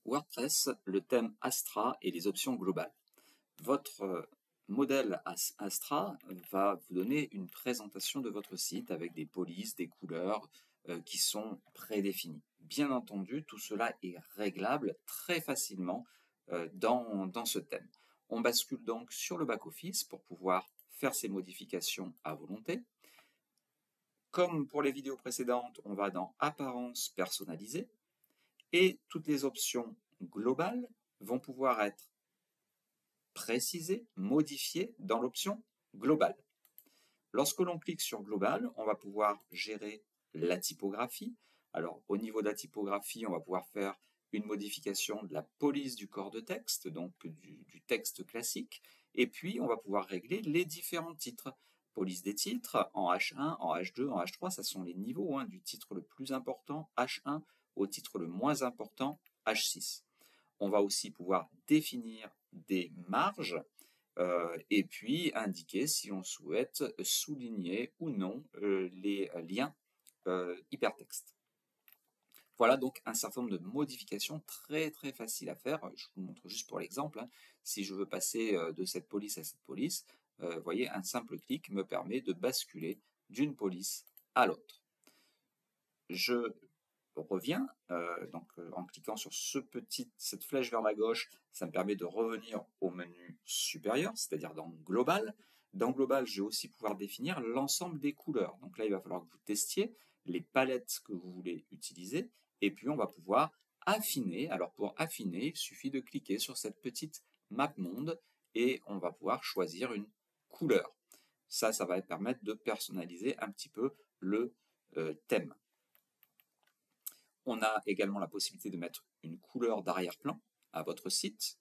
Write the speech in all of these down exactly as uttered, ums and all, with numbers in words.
WordPress, le thème Astra et les options globales. Votre modèle Astra va vous donner une présentation de votre site avec des polices, des couleurs euh, qui sont prédéfinies. Bien entendu, tout cela est réglable très facilement euh, dans, dans ce thème. On bascule donc sur le back-office pour pouvoir faire ces modifications à volonté. Comme pour les vidéos précédentes, on va dans Apparence personnalisée et toutes les options globales vont pouvoir être précisées, modifiées dans l'option globale. Lorsque l'on clique sur global, on va pouvoir gérer la typographie. Alors au niveau de la typographie, on va pouvoir faire une modification de la police du corps de texte, donc du, du texte classique, et puis on va pouvoir régler les différents titres. Police des titres en H un, en H deux, en H trois, ça sont les niveaux hein, du titre le plus important, H un, au titre le moins important, H six. On va aussi pouvoir définir des marges euh, et puis indiquer si on souhaite souligner ou non euh, les liens euh, hypertextes. Voilà donc un certain nombre de modifications très très faciles à faire. Je vous montre juste pour l'exemple. Hein. Si je veux passer de cette police à cette police, vous euh, voyez, un simple clic me permet de basculer d'une police à l'autre. Je reviens, euh, donc euh, en cliquant sur ce petit, cette flèche vers la gauche, ça me permet de revenir au menu supérieur, c'est-à-dire dans Global. Dans Global, je vais aussi pouvoir définir l'ensemble des couleurs. Donc là, il va falloir que vous testiez les palettes que vous voulez utiliser, et puis on va pouvoir affiner. Alors pour affiner, il suffit de cliquer sur cette petite map monde, et on va pouvoir choisir une couleur. Ça, ça va permettre de personnaliser un petit peu le euh, thème. On a également la possibilité de mettre une couleur d'arrière-plan à votre site.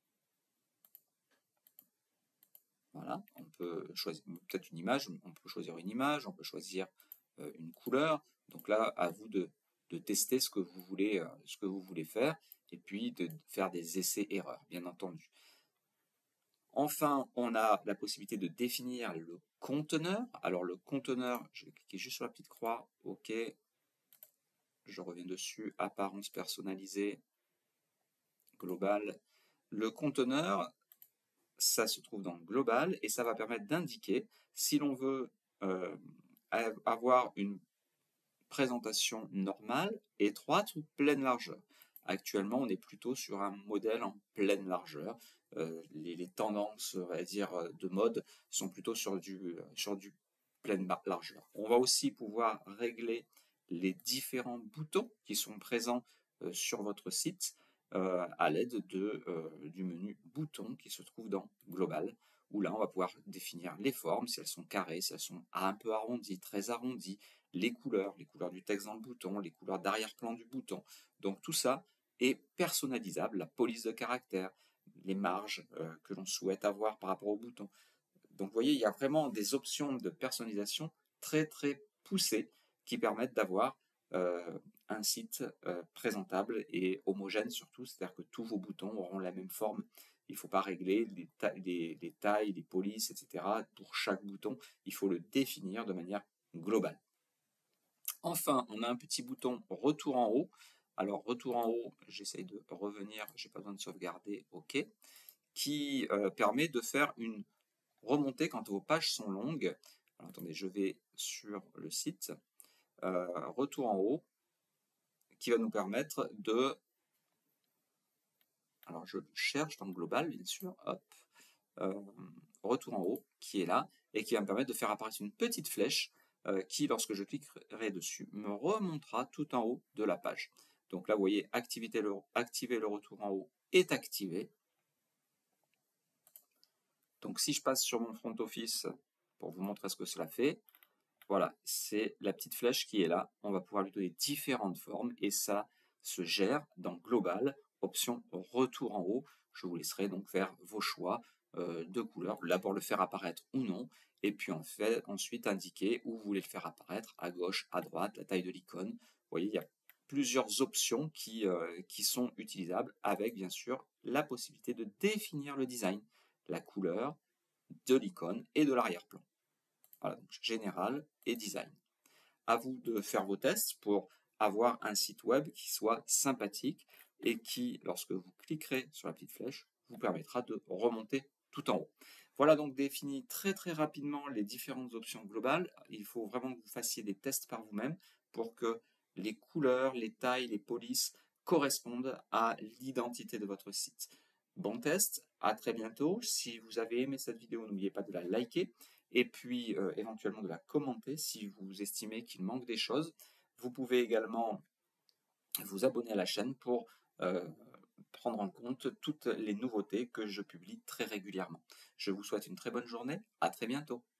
Voilà, on peut choisir peut-être une image, on peut choisir une image, on peut choisir euh, une couleur. Donc là, à vous de, de tester ce que vous voulez, euh, ce que vous voulez faire, et puis de faire des essais-erreurs, bien entendu. Enfin, on a la possibilité de définir le conteneur. Alors le conteneur, je vais cliquer juste sur la petite croix, OK. Je reviens dessus, apparence personnalisée, global. Le conteneur, ça se trouve dans global et ça va permettre d'indiquer si l'on veut euh, avoir une présentation normale, étroite ou pleine largeur. Actuellement, on est plutôt sur un modèle en pleine largeur. Euh, les, les tendances, on va dire, de mode sont plutôt sur du, sur du pleine largeur. On va aussi pouvoir régler les différents boutons qui sont présents euh, sur votre site euh, à l'aide de, euh, du menu boutons qui se trouve dans Global, où là on va pouvoir définir les formes, si elles sont carrées, si elles sont un peu arrondies, très arrondies, les couleurs, les couleurs du texte dans le bouton, les couleurs d'arrière-plan du bouton. Donc tout ça est personnalisable, la police de caractère, les marges euh, que l'on souhaite avoir par rapport au bouton. Donc vous voyez, il y a vraiment des options de personnalisation très très poussées qui permettent d'avoir euh, un site euh, présentable et homogène surtout, c'est-à-dire que tous vos boutons auront la même forme. Il ne faut pas régler les, ta les, les tailles, les polices, et cetera. Pour chaque bouton, il faut le définir de manière globale. Enfin, on a un petit bouton retour en haut. Alors retour en haut, j'essaye de revenir, j'ai pas besoin de sauvegarder, OK, qui euh, permet de faire une remontée quand vos pages sont longues. Alors, attendez, je vais sur le site, euh, retour en haut, qui va nous permettre de, alors je cherche dans le global, bien sûr, hop, euh, retour en haut, qui est là, et qui va me permettre de faire apparaître une petite flèche euh, qui, lorsque je cliquerai dessus, me remontera tout en haut de la page. Donc là, vous voyez, activer le, activer le retour en haut est activé. Donc si je passe sur mon front office pour vous montrer ce que cela fait, voilà, c'est la petite flèche qui est là. On va pouvoir lui donner différentes formes et ça se gère dans Global, option retour en haut. Je vous laisserai donc faire vos choix euh, de couleurs, là pour le faire apparaître ou non, et puis on fait ensuite indiquer où vous voulez le faire apparaître, à gauche, à droite, la taille de l'icône. Vous voyez, il y a plusieurs options qui, euh, qui sont utilisables avec bien sûr la possibilité de définir le design, la couleur de l'icône et de l'arrière-plan. Voilà, donc général et design. À vous de faire vos tests pour avoir un site web qui soit sympathique et qui, lorsque vous cliquerez sur la petite flèche, vous permettra de remonter tout en haut. Voilà donc défini très très rapidement les différentes options globales. Il faut vraiment que vous fassiez des tests par vous-même pour que les couleurs, les tailles, les polices correspondent à l'identité de votre site. Bon test, à très bientôt. Si vous avez aimé cette vidéo, n'oubliez pas de la liker et puis euh, éventuellement de la commenter si vous estimez qu'il manque des choses. Vous pouvez également vous abonner à la chaîne pour euh, prendre en compte toutes les nouveautés que je publie très régulièrement. Je vous souhaite une très bonne journée, à très bientôt.